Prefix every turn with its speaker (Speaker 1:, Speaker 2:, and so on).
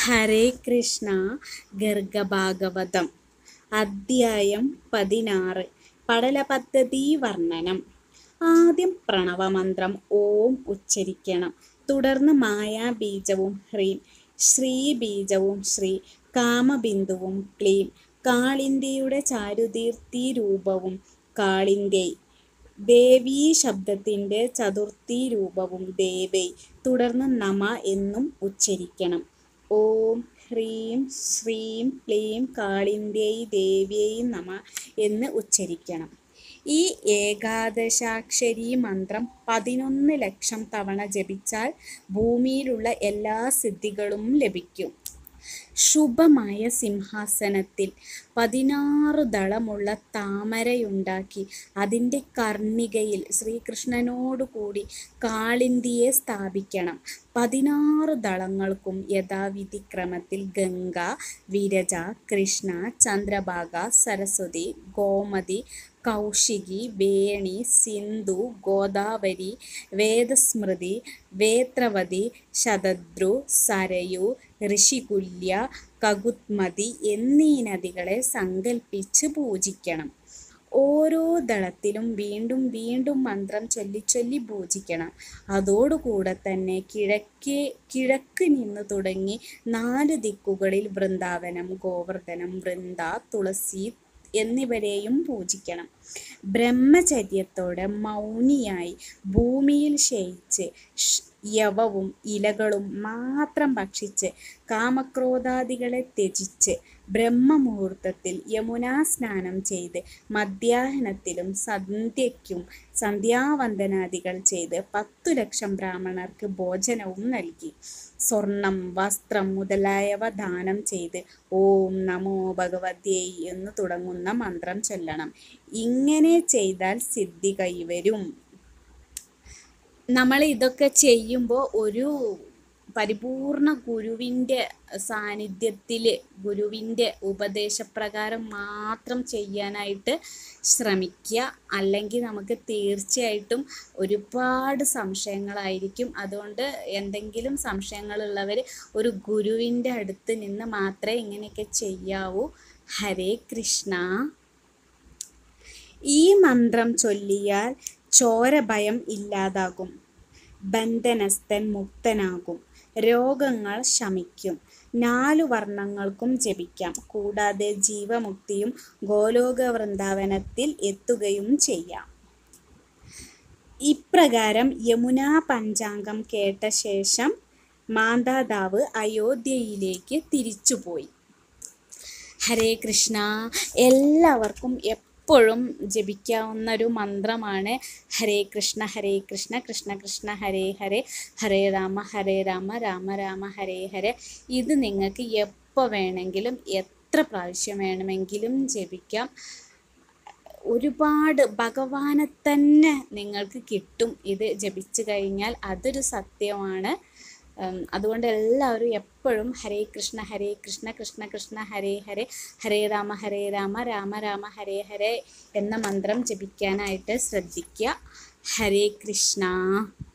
Speaker 1: ഹരേ കൃഷ്ണ. ഗർഗഭാഗവതം അധ്യായം 16. പടലപദ്ധതി വർണ്ണനം. ആദ്യം പ്രണവമന്ത്രം ഓം ഉച്ചരിക്കണം. തുടർന്ന് മായാബീജവും ഹ്രീം, ശ്രീബീജവും ശ്രീ, കാമബിന്ദുവും ക്ലീം, കാളിന്ദിയുടെ ചാരുതീർത്ഥി രൂപവും കാളിന്ദൈ, ദേവീ ശബ്ദത്തിൻ്റെ ചതുർത്ഥി രൂപവും ദേവൈ, തുടർന്ന് നമ എന്നും ഉച്ചരിക്കണം. ഓം ഹ്രീം ശ്രീം ക്ലീം കാളിന്ദൈ ദേവ്യൈ നമ എന്ന് ഉച്ചരിക്കണം. ഈ ഏകാദശാക്ഷരീ മന്ത്രം 11 ലക്ഷം തവണ ജപിച്ചാൽ ഭൂമിയിലുള്ള എല്ലാ സിദ്ധികളും ലഭിക്കും. ശുഭമായ സിംഹാസനത്തിൽ 16 ദളമുള്ള താമരയുണ്ടാക്കി അതിൻ്റെ കർണികയിൽ ശ്രീകൃഷ്ണനോടുകൂടി കാളിന്ദിയെ സ്ഥാപിക്കണം. 16 ദളങ്ങൾക്കും യഥാവിധി ക്രമത്തിൽ ഗംഗ, വിരജ, കൃഷ്ണ, ചന്ദ്രഭാഗ, സരസ്വതി, ഗോമതി, കൗശികി, വേണി, സിന്ധു, ഗോദാവരി, വേദസ്മൃതി, വേത്രവതി, ശതദ്രു, സരയു, ഋഷികുല്യ, കകുത്മതി എന്നീ നദികളെ സങ്കൽപ്പിച്ച് പൂജിക്കണം. ഓരോ ദളത്തിലും വീണ്ടും വീണ്ടും മന്ത്രം ചൊല്ലി പൂജിക്കണം. അതോടുകൂടെ തന്നെ കിഴക്ക് നിന്ന് തുടങ്ങി 4 ദിക്കുകളിൽ വൃന്ദാവനം, ഗോവർദ്ധനം, വൃന്ദ, തുളസി എന്നിവരെയും പൂജിക്കണം. ബ്രഹ്മചര്യത്തോടെ മൗനിയായി ഭൂമിയിൽ ശയിച്ച് യവവും ഇലകളും മാത്രം ഭക്ഷിച്ച് കാമക്രോധാദികളെ ത്യജിച്ച് ബ്രഹ്മമുഹൂർത്തത്തിൽ യമുനാ സ്നാനം ചെയ്ത് മധ്യാഹ്നത്തിലും സന്ധ്യയ്ക്കും സന്ധ്യാവന്ദനാദികൾ ചെയ്ത് 10 ലക്ഷം ബ്രാഹ്മണർക്ക് ഭോജനവും നൽകി സ്വർണം, വസ്ത്രം മുതലായവ ദാനം ചെയ്ത് ഓം നമോ ഭഗവത്യൈ എന്ന് തുടങ്ങുന്ന മന്ത്രം ചൊല്ലണം. ഇങ്ങനെ ചെയ്താൽ സിദ്ധി കൈവരും. നമ്മൾ ഇതൊക്കെ ചെയ്യുമ്പോൾ ഒരു പരിപൂർണ ഗുരുവിൻ്റെ സാന്നിധ്യത്തിൽ ഗുരുവിൻ്റെ ഉപദേശപ്രകാരം മാത്രം ചെയ്യാനായിട്ട് ശ്രമിക്കുക. അല്ലെങ്കിൽ നമുക്ക് തീർച്ചയായിട്ടും ഒരുപാട് സംശയങ്ങളായിരിക്കും. അതുകൊണ്ട് എന്തെങ്കിലും സംശയങ്ങളുള്ളവർ ഒരു ഗുരുവിൻ്റെ അടുത്ത് നിന്ന് മാത്രമേ ഇങ്ങനെയൊക്കെ ചെയ്യാവൂ. ഹരേ കൃഷ്ണ. ഈ മന്ത്രം ചൊല്ലിയാൽ ചോരഭയം ഇല്ലാതാകും, ബന്ധനസ്ഥൻ മുക്തനാകും, രോഗങ്ങൾ ശമിക്കും, 4 വർണ്ണങ്ങൾക്കും ജപിക്കാം. കൂടാതെ ജീവമുക്തിയും ഗോലോക വൃന്ദാവനത്തിൽ എത്തുകയും ചെയ്യാം. ഇപ്രകാരം യമുനാ പഞ്ചാംഗം കേട്ട ശേഷം മാന്ധാതാവ് അയോധ്യയിലേക്ക് തിരിച്ചുപോയി. ഹരേ കൃഷ്ണ. എല്ലാവർക്കും എപ്പോഴും ജപിക്കാവുന്ന ഒരു മന്ത്രമാണ് ഹരേ കൃഷ്ണ ഹരേ കൃഷ്ണ കൃഷ്ണ കൃഷ്ണ ഹരേ ഹരേ, ഹരേ രാമ രാമ രാമ ഹരേ ഹരേ. ഇത് നിങ്ങൾക്ക് എപ്പോൾ വേണമെങ്കിലും എത്ര പ്രാവശ്യം വേണമെങ്കിലും ജപിക്കാം. ഒരുപാട് ഭഗവാനെ തന്നെ നിങ്ങൾക്ക് കിട്ടും ഇത് ജപിച്ചു കഴിഞ്ഞാൽ. അതൊരു സത്യമാണ്. അതുകൊണ്ട് എല്ലാവരും എപ്പോഴും ഹരേ കൃഷ്ണ കൃഷ്ണ കൃഷ്ണ ഹരേ ഹരേ, ഹരേ രാമ രാമ രാമ ഹരേ ഹരേ എന്ന മന്ത്രം ജപിക്കാനായിട്ട് ശ്രദ്ധിക്കുക. ഹരേ കൃഷ്ണ.